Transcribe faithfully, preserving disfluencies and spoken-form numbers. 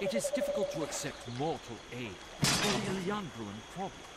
It is difficult to accept mortal aid for the Iliandruan problem.